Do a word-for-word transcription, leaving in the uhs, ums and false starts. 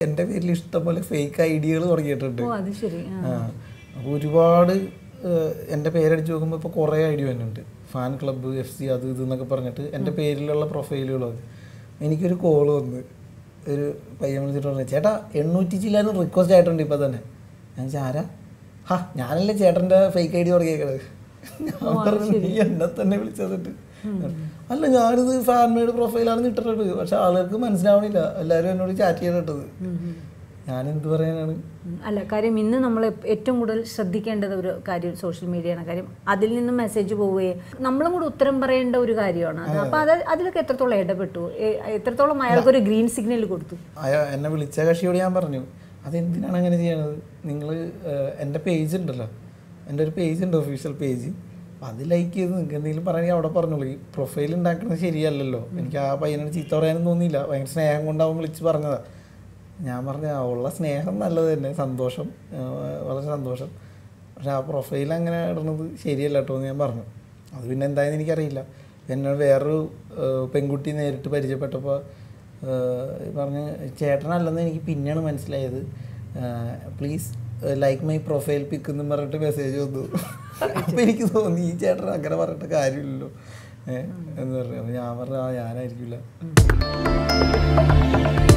എൻ്റെ പേരിൽ ഇഷ്ടംപോലെ ഫേക്ക് ഐഡിയകൾ തുടങ്ങിയിട്ടുണ്ട്. ആ അപ്പോൾ ഒരുപാട് എൻ്റെ പേരടിച്ച് നോക്കുമ്പോൾ ഇപ്പോൾ കുറേ ഐഡിയ വരുന്നുണ്ട്. ഫാൻ ക്ലബ്ബ്, എഫ് സി, അത് ഇത് എന്നൊക്കെ പറഞ്ഞിട്ട് എൻ്റെ പേരിലുള്ള പ്രൊഫൈലുകളൊക്കെ. എനിക്കൊരു കോള് വന്ന് ഒരു പയ്യൻ വിളിച്ചിട്ട് പറഞ്ഞു, ചേട്ടാ എണ്ണൂറ്റി ചില്ലാനും റിക്വസ്റ്റ് ആയിട്ടുണ്ട് ഇപ്പം തന്നെ. ഞാൻ വെച്ചാൽ ആരാ? ഹാ ഞാനല്ലേ ചേട്ടൻ്റെ ഫേക്ക് ഐ ഡി തുടങ്ങിയേക്കണത്. ഞാൻ പറഞ്ഞു നീ എന്നെ തന്നെ വിളിച്ചതിട്ട്. അല്ല ഞാനിത് ഫാൻ മെയ്ഡ് പ്രൊഫൈലാണ് ഇട്ടിട്ടുണ്ട്, പക്ഷെ ആളുകൾക്ക് മനസ്സിലാവണില്ല, എല്ലാവരും എന്നോട് ചാറ്റ് ചെയ്തിട്ടത്. ഞാൻ എന്ത് പറയാനാണ്? അല്ല കാര്യം ഇന്ന് നമ്മൾ ഏറ്റവും കൂടുതൽ ശ്രദ്ധിക്കേണ്ടത് ഒരു കാര്യം സോഷ്യൽ മീഡിയയാണ്. കാര്യം അതിൽ നിന്നും മെസ്സേജ് പോവുകയും നമ്മളും കൂടെ ഉത്തരം പറയേണ്ട ഒരു കാര്യമാണ് അത്. അപ്പോൾ അത് അതിലൊക്കെ എത്രത്തോളം ഇടപെട്ടു, എത്രത്തോളം അയാൾക്കൊരു ഗ്രീൻ സിഗ്നൽ കൊടുത്തു? എന്നെ വിളിച്ച കക്ഷിയോട് ഞാൻ പറഞ്ഞു, അതെന്തിനാണ് അങ്ങനെ ചെയ്യണത്? നിങ്ങൾ എൻ്റെ പേജ് ഉണ്ടല്ലോ, എൻ്റെ ഒരു പേജ് ഉണ്ട്, ഒഫീഷ്യൽ പേജ്, അത് ലൈക്ക് ചെയ്ത് നിങ്ങൾക്ക് എന്തെങ്കിലും പറയണമെങ്കിൽ അവിടെ പറഞ്ഞോളൂ. ഈ പ്രൊഫൈൽ ഉണ്ടാക്കുന്നത് ശരിയല്ലല്ലോ. എനിക്ക് ആ പയ്യനോട് ചീത്ത പറയാനും തോന്നിയില്ല, ഭയങ്കര സ്നേഹം കൊണ്ടാവും വിളിച്ച് പറഞ്ഞതാണ്. ഞാൻ പറഞ്ഞ ഉള്ള സ്നേഹം നല്ലത് തന്നെ, സന്തോഷം, വളരെ സന്തോഷം, പക്ഷെ ആ പ്രൊഫൈൽ അങ്ങനെ ഇടുന്നത് ശരിയല്ല കേട്ടോ എന്ന് ഞാൻ പറഞ്ഞു. അത് പിന്നെ എന്തായെന്ന് എനിക്കറിയില്ല. എന്നോട് വേറൊരു പെൺകുട്ടി നേരിട്ട് പരിചയപ്പെട്ടപ്പോൾ പറഞ്ഞ് ചേട്ടനല്ലെന്ന് എനിക്ക് പിന്നെയാണ് മനസ്സിലായത്, please like my profile pic എന്ന് പറഞ്ഞിട്ട് മെസ്സേജ് വന്നു. അപ്പം എനിക്ക് തോന്നി ഈ ചേട്ടൻ അങ്ങനെ പറഞ്ഞിട്ട് കാര്യമില്ലല്ലോ ഏഹ് എന്ന് പറഞ്ഞു. അപ്പം ഞാൻ പറഞ്ഞു ആ ഞാനായിരിക്കില്ല.